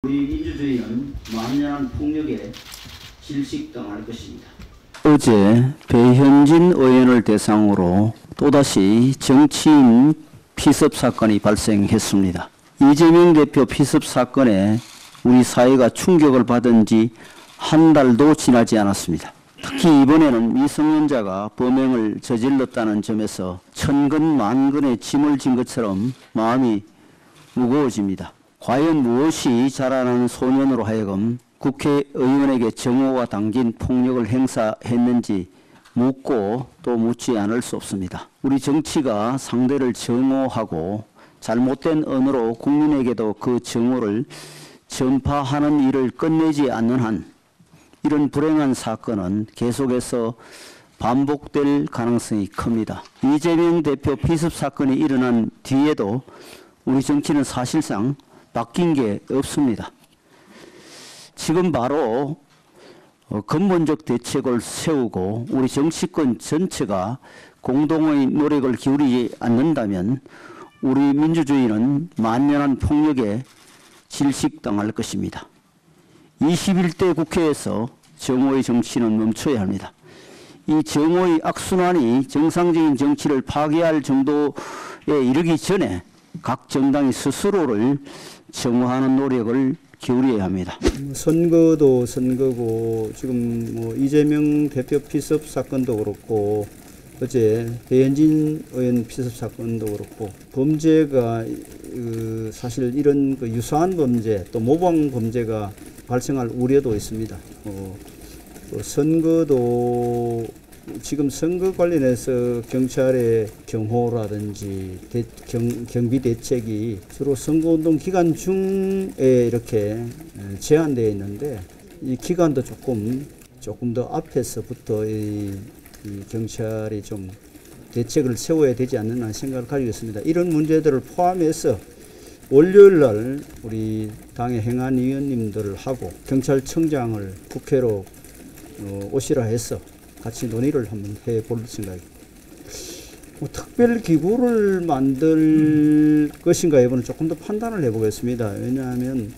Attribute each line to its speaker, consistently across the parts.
Speaker 1: 우리 민주주의는 만연한 폭력에 질식당할 것입니다.
Speaker 2: 어제 배현진 의원을 대상으로 또다시 정치인 피습 사건이 발생했습니다. 이재명 대표 피습 사건에 우리 사회가 충격을 받은 지 한 달도 지나지 않았습니다. 특히 이번에는 미성년자가 범행을 저질렀다는 점에서 천근만근의 짐을 진 것처럼 마음이 무거워집니다. 과연 무엇이 자라나는 소년으로 하여금 국회의원에게 정오가 담긴 폭력을 행사했는지 묻고 또 묻지 않을 수 없습니다. 우리 정치가 상대를 정오하고 잘못된 언어로 국민에게도 그 정오를 전파하는 일을 끝내지 않는 한 이런 불행한 사건은 계속해서 반복될 가능성이 큽니다. 이재명 대표 피습 사건이 일어난 뒤에도 우리 정치는 사실상 바뀐 게 없습니다. 지금 바로 근본적 대책을 세우고 우리 정치권 전체가 공동의 노력을 기울이지 않는다면 우리 민주주의는 만연한 폭력에 질식당할 것입니다. 21대 국회에서 정오의 정치는 멈춰야 합니다. 이 정오의 악순환이 정상적인 정치를 파괴할 정도에 이르기 전에 각 정당이 스스로를 정화하는 노력을 기울여야 합니다.
Speaker 3: 선거도 선거고 지금 뭐 이재명 대표 피습 사건도 그렇고 어제 배현진 의원 피습 사건도 그렇고 범죄가 사실 이런 유사한 범죄 또 모방 범죄가 발생할 우려도 있습니다. 선거도 지금 선거 관련해서 경찰의 경호라든지 경비 대책이 주로 선거운동 기간 중에 이렇게 제한되어 있는데 이 기간도 조금 더 앞에서부터 이 경찰이 좀 대책을 세워야 되지 않는 생각을 가지고 있습니다. 이런 문제들을 포함해서 월요일 날 우리 당의 행안위원님들을 하고 경찰청장을 국회로 오시라 해서 같이 논의를 한번 해볼 생각입니다. 특별 기구를 만들 것인가 여부는 조금 더 판단을 해보겠습니다. 왜냐하면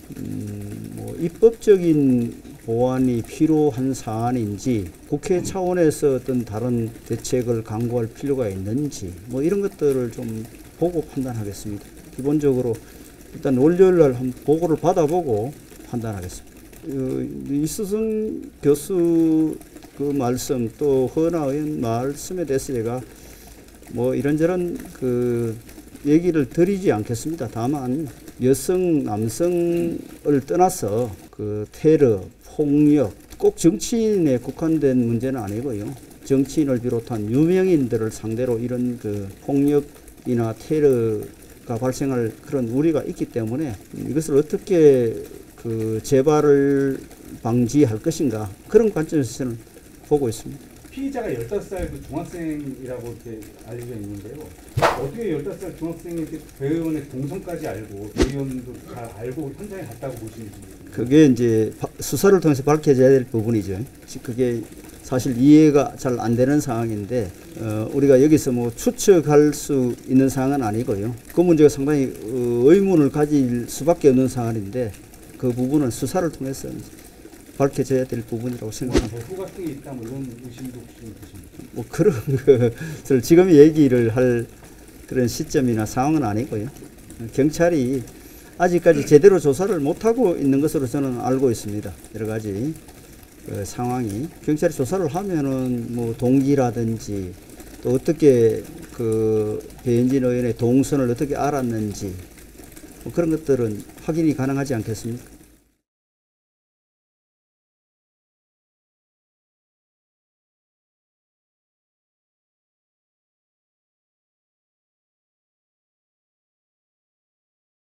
Speaker 3: 입법적인 보완이 필요한 사안인지 국회 차원에서 어떤 다른 대책을 강구할 필요가 있는지 이런 것들을 좀 보고 판단하겠습니다. 기본적으로 일단 월요일 날 한번 보고를 받아보고 판단하겠습니다. 이수승 교수 그 말씀 또 허은하 의원 말씀에 대해서 제가 이런저런 그 얘기를 드리지 않겠습니다. 다만 여성 남성을 떠나서 그 테러, 폭력 꼭 정치인에 국한된 문제는 아니고요. 정치인을 비롯한 유명인들을 상대로 이런 그 폭력이나 테러가 발생할 그런 우려가 있기 때문에 이것을 어떻게 그 재발을 방지할 것인가 그런 관점에서 저는 보고 있습니다.
Speaker 4: 피의자가 15살 그 중학생이라고 이렇게 알려져 있는데요. 어떻게 15살 중학생이 배의원의 동선까지 알고 배의원도 잘 알고 현장에 갔다고 보시는지.
Speaker 3: 그게 이제 수사를 통해서 밝혀져야 될 부분이죠. 그게 사실 이해가 잘 안 되는 상황인데 우리가 여기서 추측할 수 있는 상황은 아니고요. 그 문제가 상당히 의문을 가질 수밖에 없는 상황인데 그 부분은 수사를 통해서 밝혀져야 될 부분이라고 생각합니다.
Speaker 4: 재수 같은 게 있다 이런 의심도 혹시 드십니까?
Speaker 3: 그런 것을 지금 얘기를 할 그런 시점이나 상황은 아니고요. 경찰이 아직까지 제대로 조사를 못하고 있는 것으로 저는 알고 있습니다. 여러 가지 상황이 경찰이 조사를 하면은 동기라든지 또 어떻게 그 배현진 의원의 동선을 어떻게 알았는지 그런 것들은 확인이 가능하지 않겠습니까?